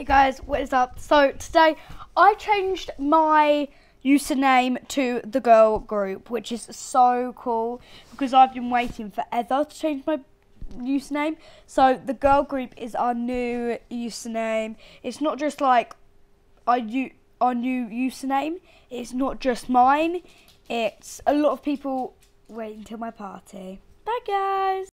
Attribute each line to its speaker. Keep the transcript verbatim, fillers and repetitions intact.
Speaker 1: Hey guys, what is up? So today I changed my username to the girl group, which is so cool because I've been waiting forever to change my username. So the girl group is our new username. It's not just like our, our new username. It's not just mine. It's a lot of people. Wait until my party. Bye guys.